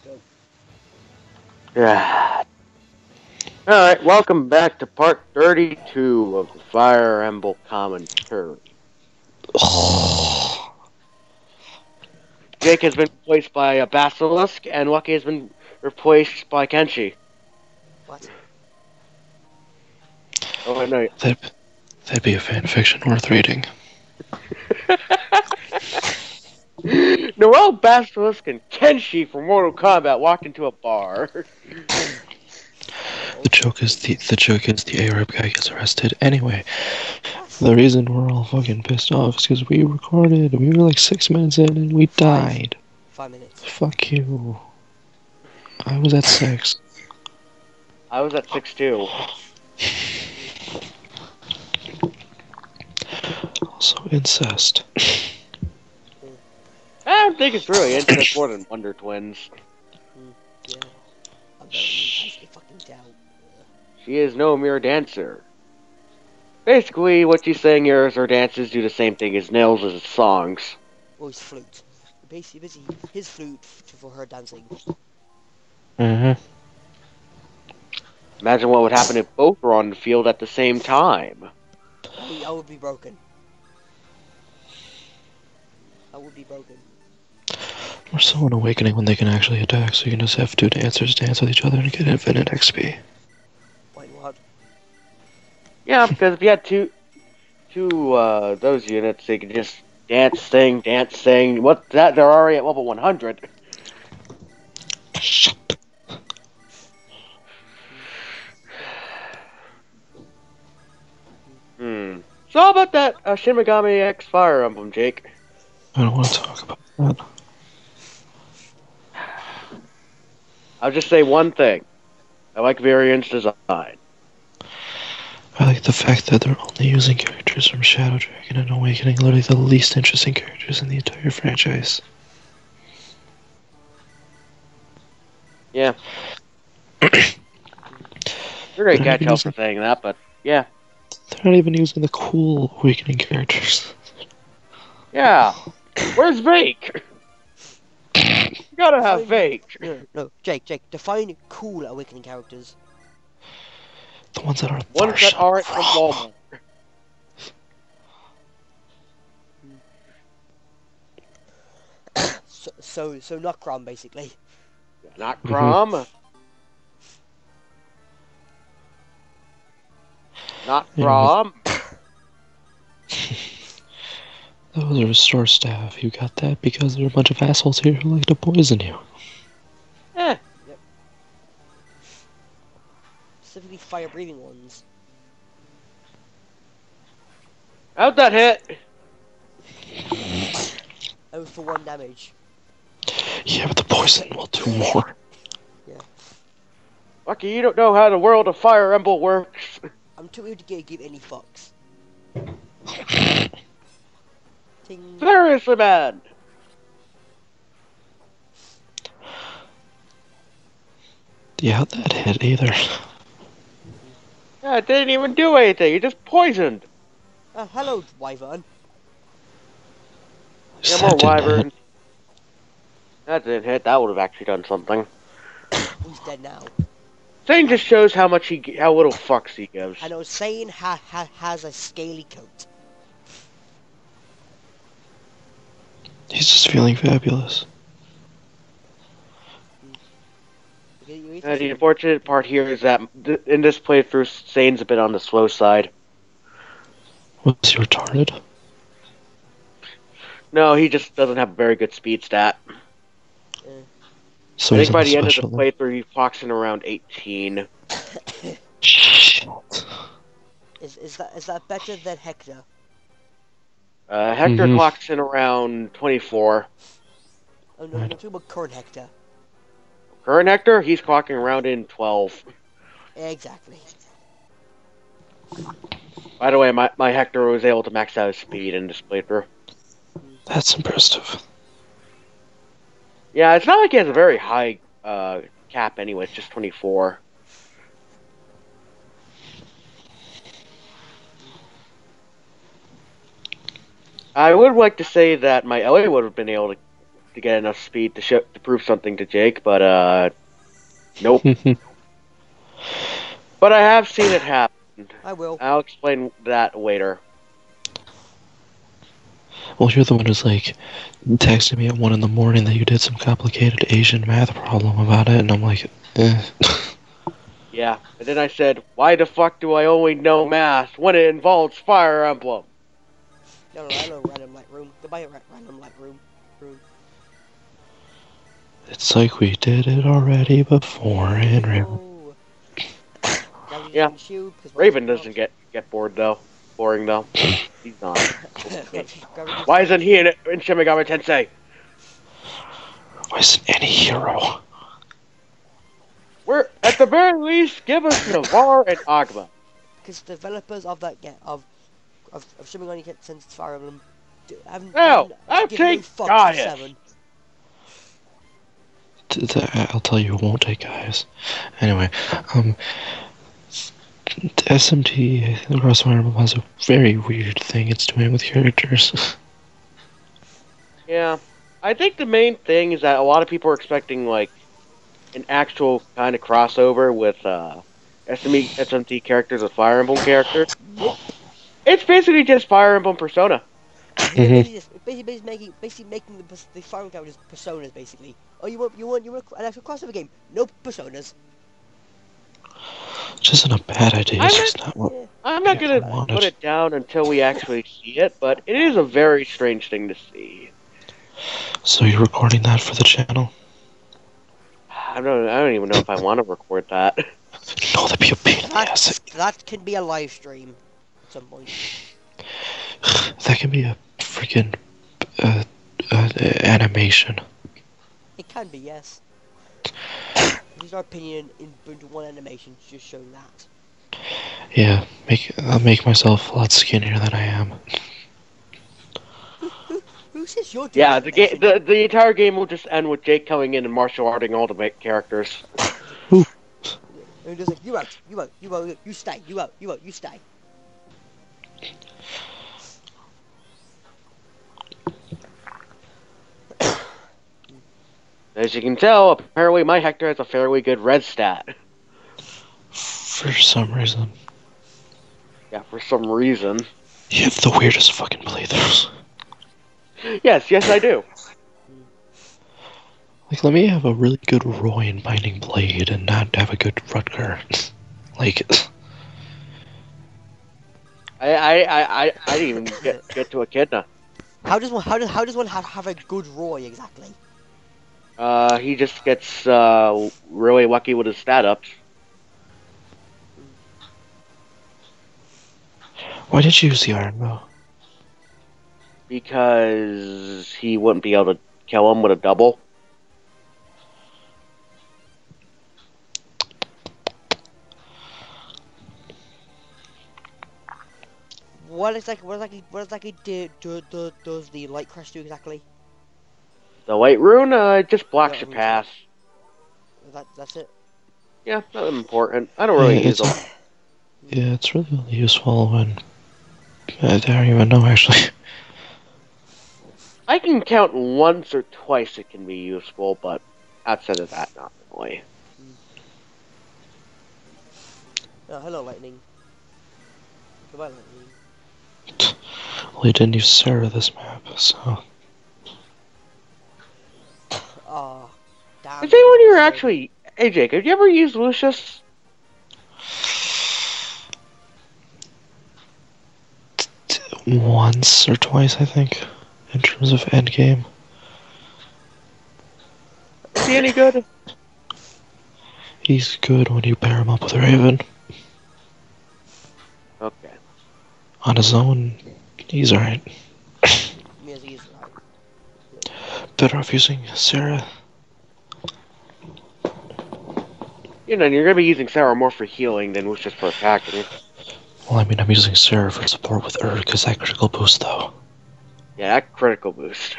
Go. Yeah. Alright, welcome back to part 32 of the Fire Emblem commentary. Jake has been replaced by a Basilisk, and Lucky has been replaced by Kenshi. What? Oh, wait, no. That'd be a fanfiction worth reading. Noel, Basilisk, and Kenshi from Mortal Kombat walked into a bar. The joke is the Arab guy gets arrested. Anyway, What? the reason we're all fucking pissed off is because we recorded. We were like 6 minutes in and we died. 5 minutes. Fuck you. I was at 6. I was at 6 too. Also, incest. I don't think it's really incest more than Wonder Twins. Yeah. I bet you guys get fucking doubt. She is no mere dancer. Basically, what she's saying here is her dances do the same thing as Nails' songs. Or his flute. Basically, his flute for her dancing. Mm-hmm. Imagine what would happen if both were on the field at the same time. I would be broken. I would be broken. We're so an awakening when they can actually attack, so you can just have two dancers dance with each other and get infinite XP. Wait, what? Yeah, because if you had two those units, they could just dance, sing, dance, sing. What that? They're already at level 100. Shut. So how about that Shin Megami X Fire Emblem, Jake? I don't want to talk about that. I'll just say one thing. I like Variant's design. I like the fact that they're only using characters from Shadow Dragon and Awakening, literally the least interesting characters in the entire franchise. Yeah. You're gonna catch hell for saying that, but yeah. They're not even using the cool Awakening characters. Yeah. Where's Vake? You gotta have Vake. No, Jake, define cool Awakening characters. The ones that are Ones that aren't from Walmart. So not Crom, basically. Not Crom. Not Crom. That was a restore staff. You got that because there are a bunch of assholes here who like to poison you. Eh. Yep. Specifically fire-breathing ones. How'd that hit? That was for 1 damage. Yeah, but the poison will do more. Yeah. Lucky you don't know how the world of Fire Emblem works. I'm too weird to give any fucks. Ting. Seriously, man. Yeah, how'd that hit either? Yeah, it didn't even do anything. You just poisoned. Hello, Wyvern. Yeah, more Wyvern. That didn't hit. That would have actually done something. He's dead now. Thing just shows how little fucks he gives. I know Sane has a scaly coat. He's just feeling fabulous. The unfortunate part here is that in this playthrough, Sane's a bit on the slow side. Was he retarded? No, he just doesn't have a very good speed stat. So I he's think by the end of the special. playthrough, he clocks in around 18. Shit. Is that better than Hector? Hector clocks in around 24. Oh no, I'm talking about current Hector. Current Hector, he's clocking around in 12. Exactly. By the way, my Hector was able to max out his speed in this playthrough. That's impressive. Yeah, it's not like he has a very high cap anyway, it's just 24. I would like to say that my LA would have been able to to get enough speed to prove something to Jake, but nope. But I have seen it happen. I will. I'll explain that later. Well, you're the one who's like texting me at 1 in the morning that you did some complicated Asian math problem about it, and I'm like, eh. Yeah, and then I said, why the fuck do I only know math when it involves Fire Emblem? No, I know random Lightroom. Goodbye, random Lightroom. It's like we did it already before in real. Oh. Yeah. Shield, Raven doesn't get bored though. Boring though. He's not. Why isn't he in Shin Megami Tensei? Why isn't any hero? We're at the very least give us Navarre and Agma. Because developers of that of Shin Megami Tensei Fire Emblem haven't I'll given no take fucks Gaius. to 7. I'll tell you, it won't take guys. Anyway, SMT, the Cross Fire Emblem, has a very weird thing it's doing with characters. Yeah, I think the main thing is that a lot of people are expecting like an actual kind of crossover with SMT characters with Fire Emblem characters. Nope. It's basically just Fire Emblem Persona. Basically making the Fire Emblem characters personas basically. Oh, you want an actual crossover game? Nope, personas. Which isn't a bad idea. It's just not what I'm not people gonna wanted. put it down until we actually see it, but it is a very strange thing to see. So you're recording that for the channel? I don't even know if I want to record that. No, that'd be a pain in the ass. That can be a live stream at some point. That can be a freaking animation. It can be, yes. This is our opinion into one animation, just showing that. Yeah, I'll make myself a lot skinnier than I am. Who says you're doing Yeah, the entire game will just end with Jake coming in and martial arting all the characters. Ooh. And just like, you out, you stay, you out, you stay. As you can tell, apparently my Hector has a fairly good red stat. For some reason. Yeah, for some reason. You have the weirdest fucking playthroughs. Yes, I do. Like, let me have a really good Roy in Binding Blade and not have a good Rutger. Like, I didn't even get to Echidna. How does one have a good Roy exactly? He just gets really lucky with his stat ups. why did you use the Iron Bow? Because he wouldn't be able to kill him with a double. What exactly does the light crash do exactly? The light rune, just blocks your path. That's it. Yeah, not important. I don't really use them. Yeah, it's really only useful when... I don't even know, actually. I can count once or twice it can be useful, but outside of that, not really. Oh, hello, Lightning. Goodbye, Lightning. Well, you didn't use Sarah this map, so... Oh, damn. Is anyone here actually... Hey, Jake, have you ever used Lucius? Once or twice, I think, in terms of endgame. Is he any good? He's good when you pair him up with Raven. Okay. On his own, he's alright. Yes, he's right. Better off using Sarah. You know, you're gonna be using Sarah more for healing than Lucius for attacking. Well, I mean, I'm using Sarah for support with Ur, because that critical boost, though. Yeah, that critical boost.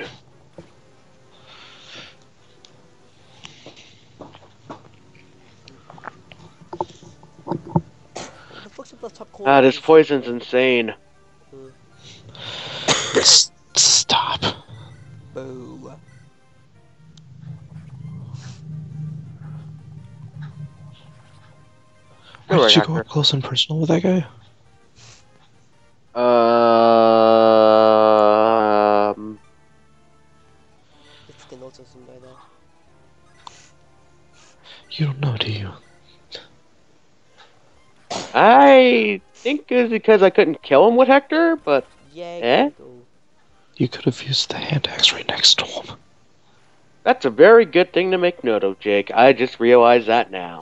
The fuck's up the top corner? This poison's insane. Stop. Boo. Why Right, did you go Hector. up close and personal with that guy? It's fucking also some guy there. You don't know, do you? I think it was because I couldn't kill him with Hector, but Yeah, go. You could have used the hand axe right next to him. that's a very good thing to make note of, Jake. I just realized that now.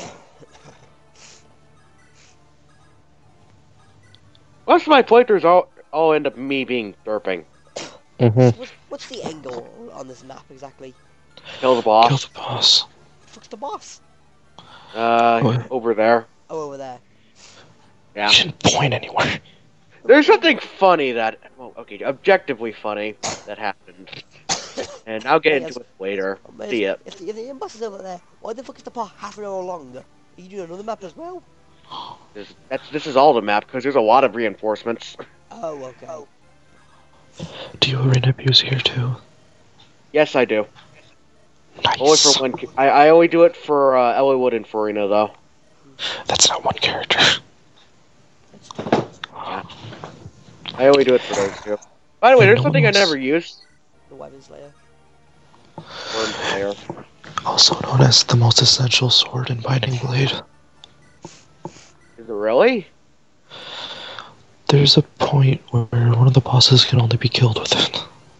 Most of my playthroughs all end up me being burping. What's the angle on this map exactly? Kill the Kill boss. the boss. The fuck's the boss? What? Over there. Oh, over there. Yeah. You shouldn't point anywhere. There's something funny that, well, okay, objectively funny that happened. And I'll get into it later. See it. If the boss is over there, why the fuck is the part half an hour long? Are you doing another map as well? This is all the map, because there's a lot of reinforcements. Oh, okay. Do you arena abuse here too? Yes, I do. Nice. Only for one. I only do it for Ellwood and Farina, though. That's not one character. That's true. Yeah. I only do it for those two. By the way, there's something I never used. The Weapon Slayer. Worm Slayer. Also known as the most essential sword in Binding Blade. Is it really? There's a point where one of the bosses can only be killed with it.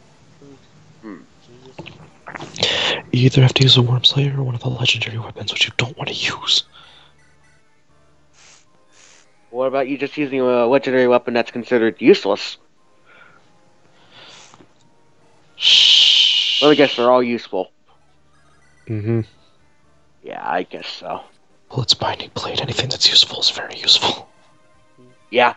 Jesus. You either have to use a Worm Slayer or one of the legendary weapons, which you don't want to use. What about you just using a legendary weapon that's considered useless? Shh. Well, I guess they're all useful. Mm-hmm. Yeah, I guess so. Well, it's Binding Blade. Anything that's useful is very useful. Yeah.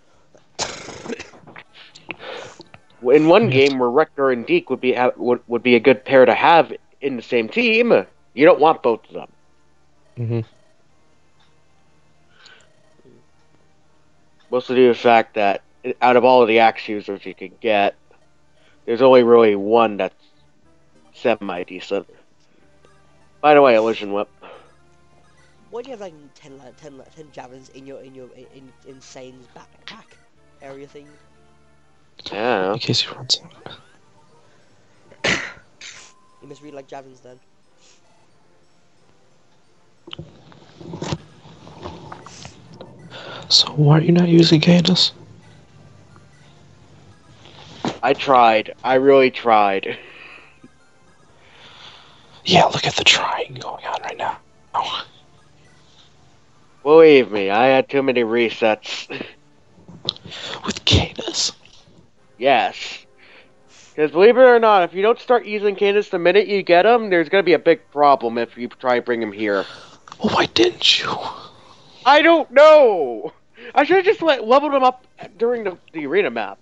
In one game where Rector and Deke would be a good pair to have in the same team, you don't want both of them. Mm-hmm. Mostly due to the fact that out of all of the axe users you could get, there's only really one that's semi-decent. By the way, Illusion Whip. Why do you have like 10 javelins in your insane backpack area thing? Yeah. In case he runs out. You must read like javelins then. So why are you not using Candace? I tried. I really tried. Yeah, look at the trying going on right now. Oh. Believe me, I had too many resets. With Candace? Yes. Because believe it or not, if you don't start using Candace the minute you get him, there's going to be a big problem if you try to bring him here. Well, why didn't you? I don't know! I should have just leveled him up during the arena map.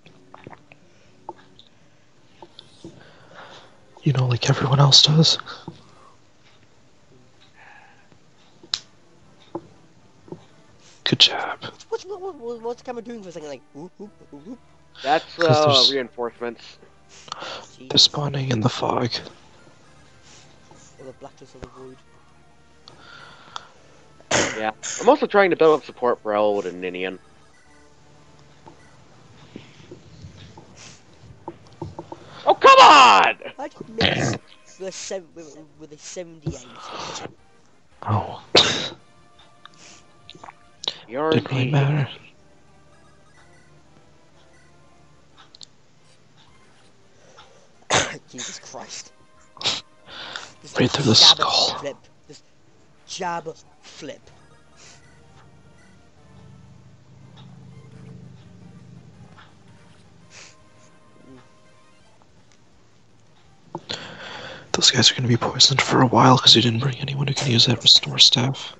You know, like everyone else does. Good job. What's the camera doing for a second? Like, whoop, whoop, whoop, whoop. That's reinforcements. They're spawning in the fog. Or the blackness of the void. Yeah. I'm also trying to build up support for Elwood and Ninian. Oh, come on! I did miss with a 78. Oh. Yarn Didn't really matter. Jesus Christ. Just Right through the jab skull. Flip. Just jab, flip. Those guys are going to be poisoned for a while because you didn't bring anyone who can use that restore staff.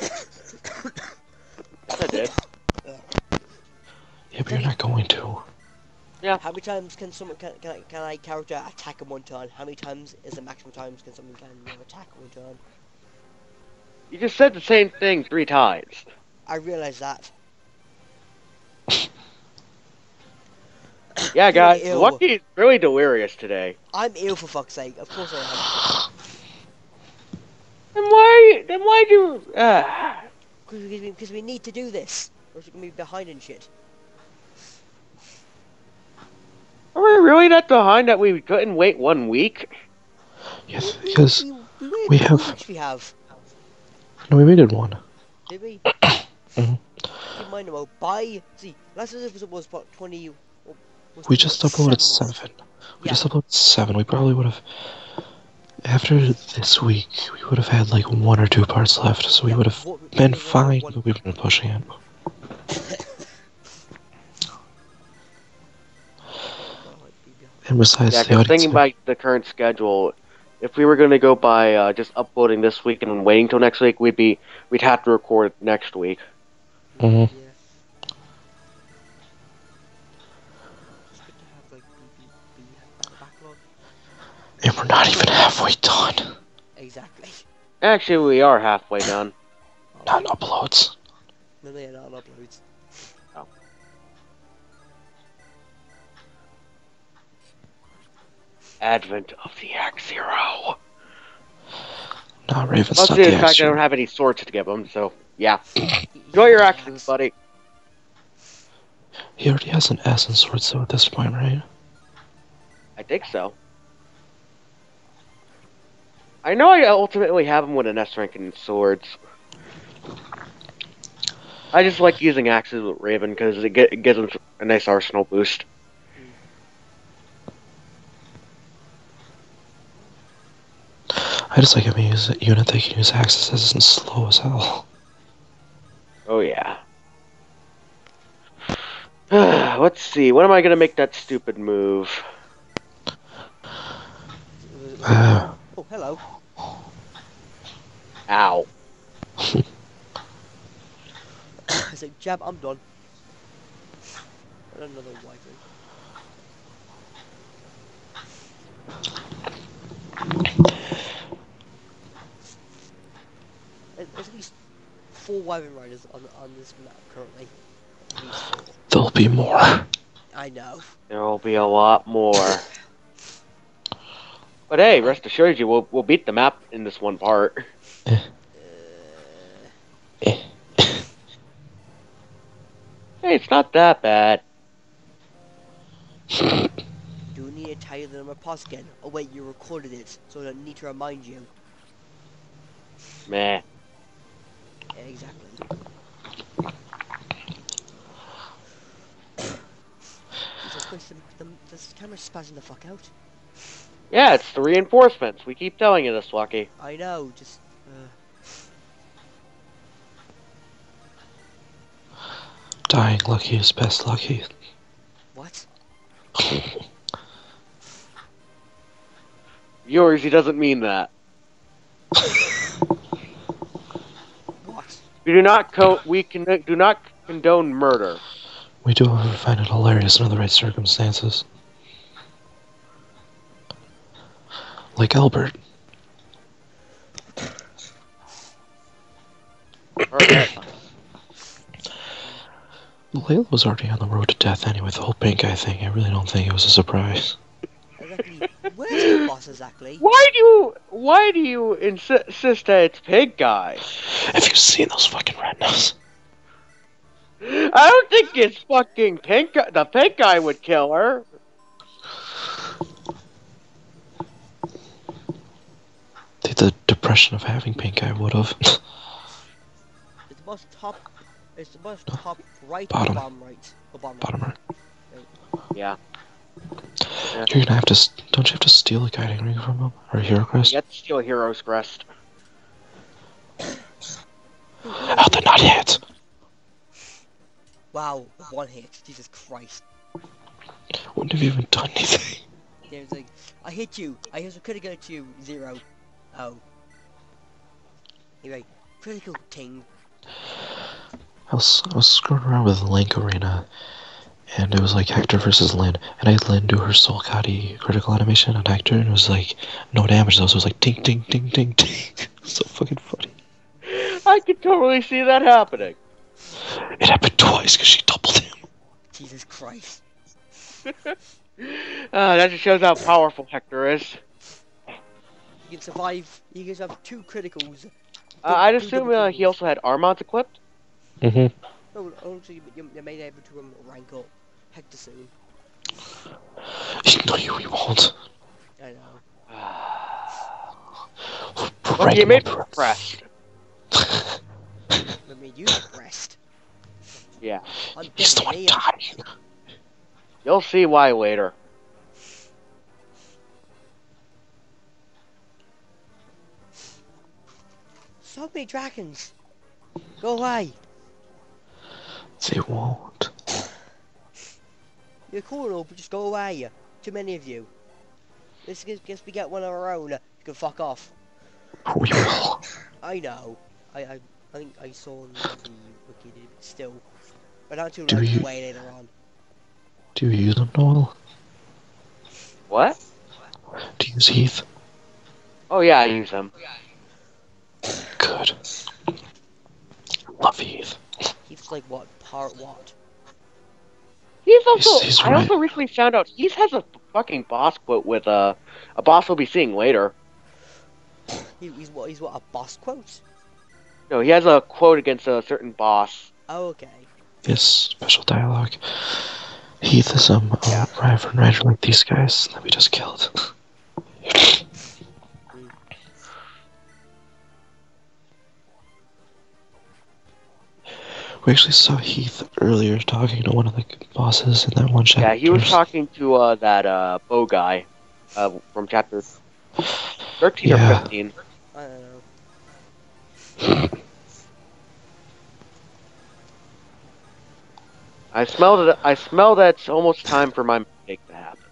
I did. Yeah, but you're not going to. Yeah. How many times can a character attack in one turn? How many times is the maximum times can someone attack in one turn? You just said the same thing 3 times. I realise that. Yeah, guys, Ew. Lucky's really delirious today. I'm ill for fuck's sake. Of course I Then why do you... am. because we need to do this, or else we're gonna be behind and shit. Are we really that behind that we couldn't wait 1 week? Yes, because we waited we 2 have. weeks. We have. No, we waited one. Did we? Mhm. Keep in mind, Noel. See, last episode was what 20. We just uploaded 7. We just uploaded 7. We probably would have. After this week, we would have had like 1 or 2 parts left, so we would have been fine, but we've been pushing it. And besides, the audience. Thinking about the current schedule, if we were going to go by just uploading this week and then waiting till next week, we'd have to record next week. Mm-hmm. Yeah. It's good to have like backlog. And we're not even halfway done. Exactly. Actually, we are halfway done. Not uploads. No, they're not uploads. Oh. Advent of the Axe Hero. Nah, Raven's Plus not the the fact I don't have any swords to give him, so yeah. Enjoy your axes, buddy. He already has an S in swords though at this point, right? I think so. I know I ultimately have him with an S rank in swords. I just like using axes with Raven because it gives him a nice arsenal boost. I just like having a unit that can use axes that isn't slow as hell. Oh yeah. Let's see. When am I gonna make that stupid move? Oh, hello. Ow. I said, Jab, I'm done. And another wyvern. There's at least 4 wyvern riders on this map currently. At least 4. There'll be more. I know. There'll be a lot more. But hey, rest assured you, we'll beat the map in this one part. Hey, it's not that bad. Do you need to tell you that I'm a pause again? Oh wait, you recorded it, so I don't need to remind you. Meh. Yeah, exactly. Jesus Christ, this camera's spazzing the fuck out. Yeah, it's the reinforcements. We keep telling you this, Lucky. I know, just... Dying lucky is best lucky. What? Viewers, he doesn't mean that. What? We do not condone murder. We do, however, find it hilarious under the right circumstances. Like Albert. Layla was already on the road to death anyway with the whole pink eye thing. I really don't think it was a surprise. Exactly. Where's the boss exactly? Why do you insist that it's pink guy? Have you seen those fucking retinas? I don't think it's fucking pink guy. The pink guy would kill her. The depression of having pink eye would have. It's the boss top. It's the boss top right or bottom right? Or bottom right? Yeah. You're gonna have to. Don't you have to steal a guiding ring from him? Or a hero crest? You have to steal a hero's crest. How'd that not hit? Wow, 1 hit. Jesus Christ. Wouldn't have even done anything. There's like, I hit you. I hit a critical at you. 0. Oh. Anyway, critical ting. I was screwing around with Link Arena, and it was like Hector versus Lyn, and I had Lyn do her Soul Kati critical animation on Hector, and it was like, no damage though, so it was like ding ding ding ding ding. It was so fucking funny. I could totally see that happening. It happened twice because she doubled him. Jesus Christ. That just shows how powerful Hector is. You can survive. You can have 2 criticals. I'd assume he also had Armont equipped. Mm-hmm. No, also you may be able to rank up Hector soon. No, you won't. I know. Look, Rank you him made up. me depressed. I mean, you depressed. Yeah. I'm He's the one definitely dying. You'll see why later. So many dragons. Go away. They won't. You're cool and all, but just go away. Too many of you. Let's guess we get one of our own. You can fuck off. We will. I know. I think I saw on the wiki, but still. But not too Do like you way later on. do you use them, Noel? What? Do you use Heath? Oh yeah, I use them. Good. Love Heath. He's like what? Part what? He's also. He's I right. also recently found out he has a fucking boss quote with a boss we'll be seeing later. He's what? He's what? A boss quote? No, he has a quote against a certain boss. Oh, okay. Yes, special dialogue. Heath is Yeah. rider like these guys that we just killed. Mm. We actually saw Heath earlier talking to one of the bosses in that one chapter. Yeah, he was talking to that bow guy from chapter 13 or Yeah. 15. I don't know. I smelled it. I smell that it's almost time for my mistake to happen.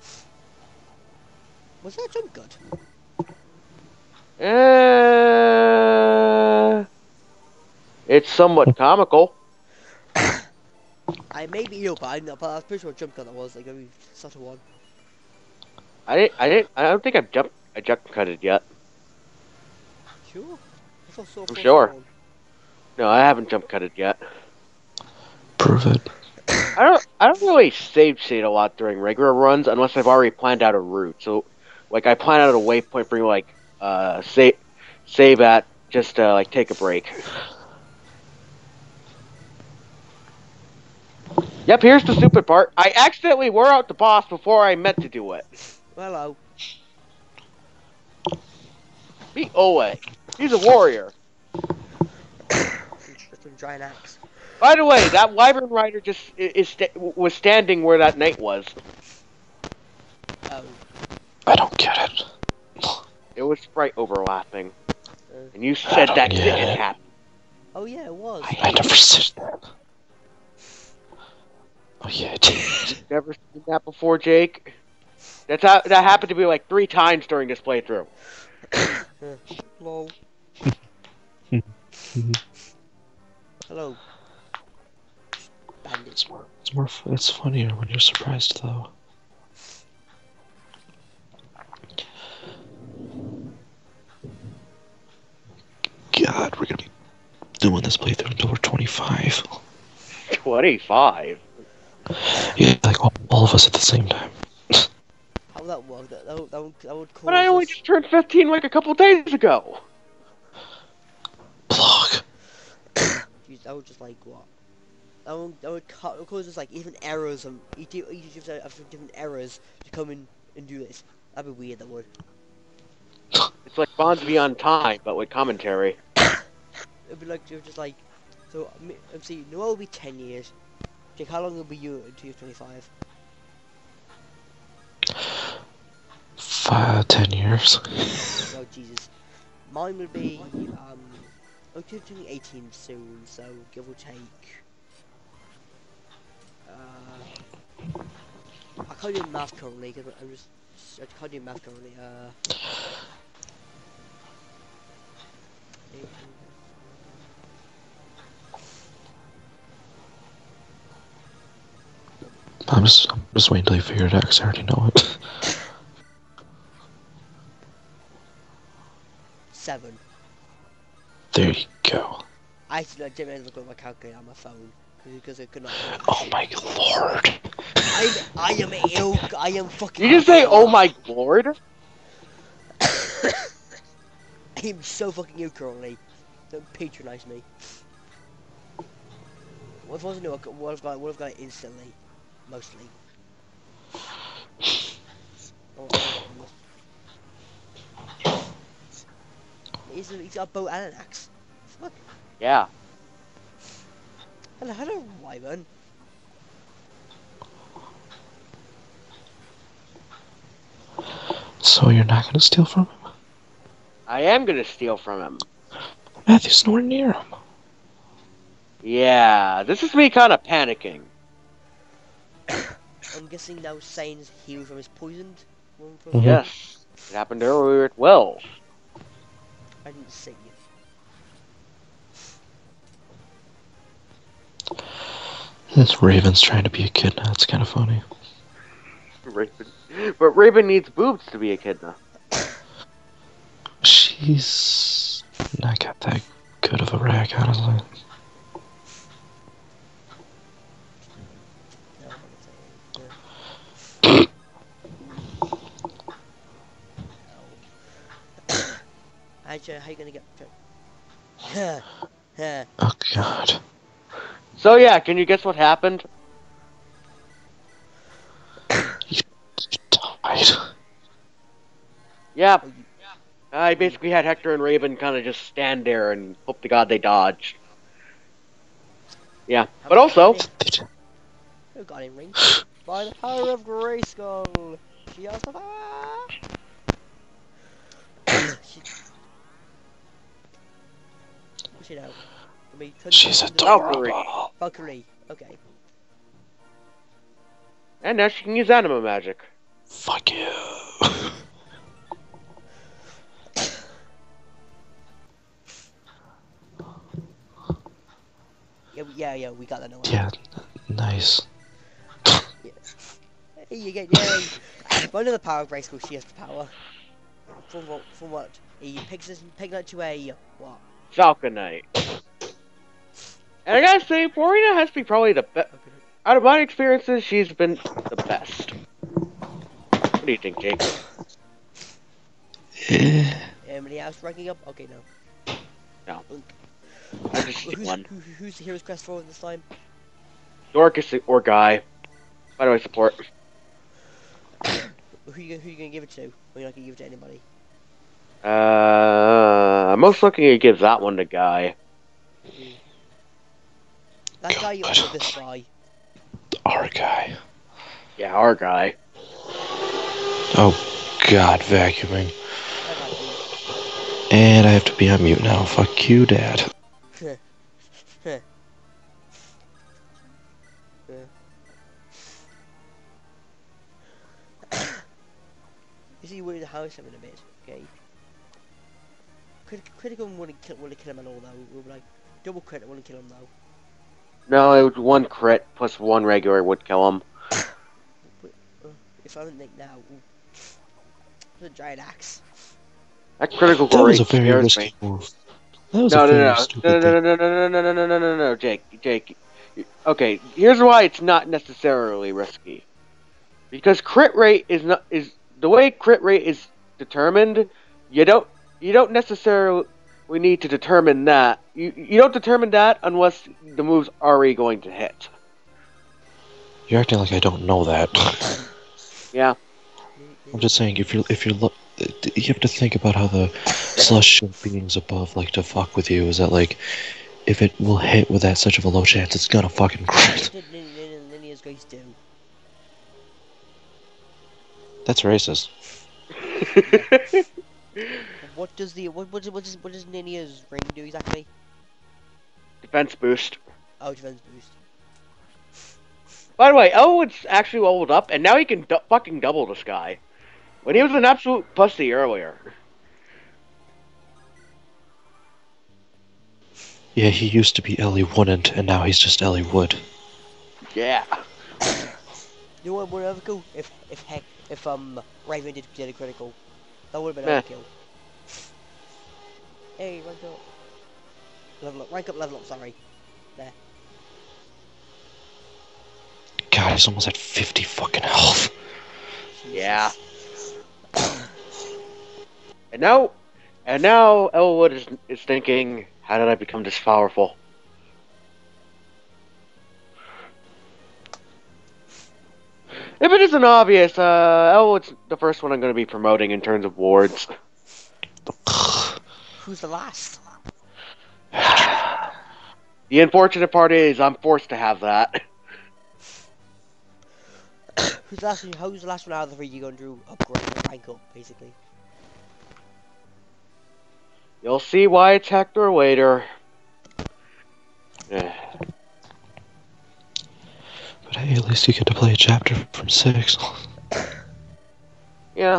Was that jump good? It's somewhat comical. I may be ill, but I'm pretty sure jump cut that was like every such a one. I don't think I jump cutted yet. Sure. I thought so. I'm sure. One. No, I haven't jump cutted yet. Prove it. I don't really save state a lot during regular runs unless I've already planned out a route. So, like I plan out a waypoint for like save at just like take a break. Yep, here's the stupid part. I accidentally wore out the boss before I meant to do it. Hello. Beat Owe. He's a warrior. Just a giant axe. By the way, that wyvern rider just was standing where that knight was. Oh. I don't get it. It was sprite overlapping. And you said that didn't happen. Oh yeah, it was. I never said that. Oh yeah, it did. Never seen that before, Jake? That happened to me like 3 times during this playthrough. Lol. Hello. Bandit. It's funnier when you're surprised though. God, we're gonna be doing this playthrough until we're 25. 25? Yeah, like all of us at the same time. How would that work? That would cause But I only us... just turned 15 like a couple days ago. Blog. That would just like what? That would cause us like even errors and each different errors to come in and do this. That'd be weird. That would. It's like Bonds Beyond Time, but with commentary. It'd be like just like so. Let's see. Noel will be 10 years. Jake, how long will be you until you're 25? 10 years. Oh Jesus. Mine would be I'm turning 18 soon, so give or take. I can't do math currently because I can't do math currently. 18. I'm just waiting until you figure it out because I already know it. 7. There you go. I actually didn't look at my calculator on my phone because I could not. Oh my lord. I am ill. I am fucking. You just say, ill. "Oh my lord." I am so fucking ill currently. Don't patronize me. What if it wasn't Noel? Would have got it instantly, mostly. I want to know this. He's got a bow and an axe. Fuck. Yeah. Hello, Wyvern. So you're not gonna steal from him? I am gonna steal from him. Matthew's nowhere near him. Yeah, this is me kind of panicking. I'm guessing now Sane's healed from his poisoned one from. Mhm. Yes, it happened earlier at 12. I didn't see you. This Raven's trying to be a kid now. It's kind of funny. Raven. But Raven needs boobs to be a kidna. She's not got that good of a rack, honestly. No, I'm gonna say. How you gonna get? Oh god. So yeah, can you guess what happened? You died. Yeah, I basically had Hector and Raven kind of just stand there and hope to God they dodged. Yeah, but also, Who got him ring? By the power of Grayskull, she has the power. What's she now? She's a Valkyrie. adorable. Valkyrie. Okay. And now she can use anima magic. Fuck you. Yeah, we got that now. Yeah, nice. Hey, you get yay. But under the power of Grayskull, she has the power. From what? He picks that to a what? Falcon Knight. And I gotta say, Florina has to be probably the best. Out of my experiences, she's been the best. What do you think, Jake? Anybody else ranking up? Okay, no. No. I just did one. Who's the hero's crest for this time? Dorcas or Guy. Why do I support? Who you gonna give it to? Or you're not gonna give it to anybody? I'm most likely to give that one to Guy. That guy or this guy? Our guy. Yeah, our Guy. Oh god, vacuuming. That guy. And I have to be on mute now. Fuck you, Dad. You see, we're in the house having a bit, okay? Critical wouldn't kill him at all, though. We'll be like, double crit wouldn't kill him, though. No, it was one crit plus one regular would kill him. If I don't think now, the giant axe. That critical That glory was a very scares risky me. move. That was No, a no, very no, stupid no, thing. no, no, no, no, no, no, no, no, no, Jake. Okay, here's why it's not necessarily risky. Because crit rate is the way crit rate is determined. You don't necessarily need to determine that. You don't determine that unless the move's already going to hit. You're acting like I don't know that. Yeah. I'm just saying, if you're you have to think about how the celestial beings above like to fuck with you. Is that like, if it will hit with that such of a low chance, it's gonna fucking crit. Linear's guys do. That's racist. What does Ninia's ring do exactly? Defense boost. Oh, defense boost. By the way, Elwood's actually leveled up, and now he can fucking double this guy. When he was an absolute pussy earlier. Yeah, he used to be Ellie Wouldn't, and now he's just Ellie Would. Yeah. You know what would have cool? If Raven did get a critical, that would have been Meh. overkill. Hey, rank up. Level up, sorry. There. God, he's almost at 50 fucking health. Yeah. And now Elwood is thinking, how did I become this powerful? If it isn't obvious, it's the first one I'm going to be promoting in terms of wards. Who's the last? The unfortunate part is I'm forced to have that. Who's the last one? Who's the last one out of the three you're going to upgrade or rank up, basically? You'll see why it's Hector later. But hey, at least you get to play a chapter from 6. Yeah.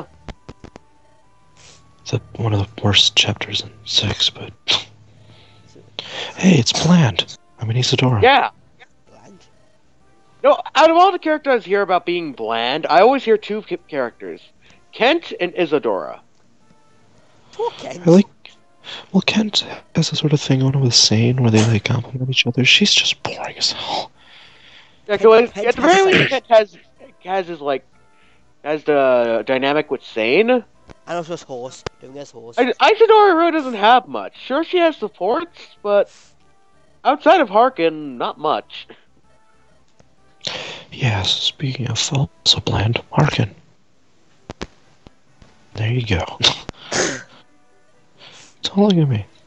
It's one of the worst chapters in 6, but... Hey, it's bland. I mean, Isadora. Yeah. Bland. No, out of all the characters I hear about being bland, I always hear two characters. Kent and Isadora. Poor Kent. I like... Well, Kent has a sort of thing on with Sane where they, like, compliment each other. She's just boring as hell. Yeah, Kent at the very least, Kent has the dynamic with Sane. And also his horse. Doing his horse. Isadora really doesn't have much. Sure, she has supports, but outside of Harkin, not much. Yes, speaking of also bland, Harkin. There you go. Don't look at me.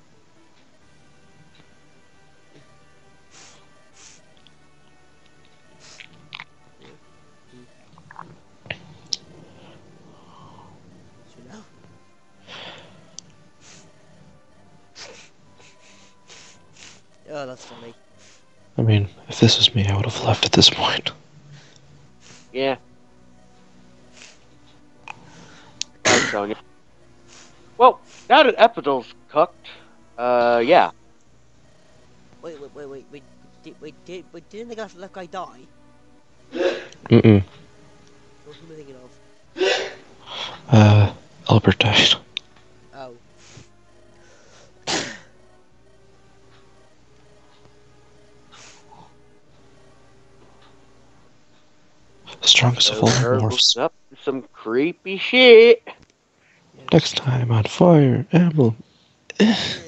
Oh, that's funny. I mean, if this was me, I would have left at this point. Yeah. I'm telling you. Well, now that Epidol's cooked, yeah. Wait, didn't the left guy die? Mm-mm. What am I thinking of? Albert died. Oh. Strongest of all morphs. Up to some creepy shit. Next time on Fire Emblem.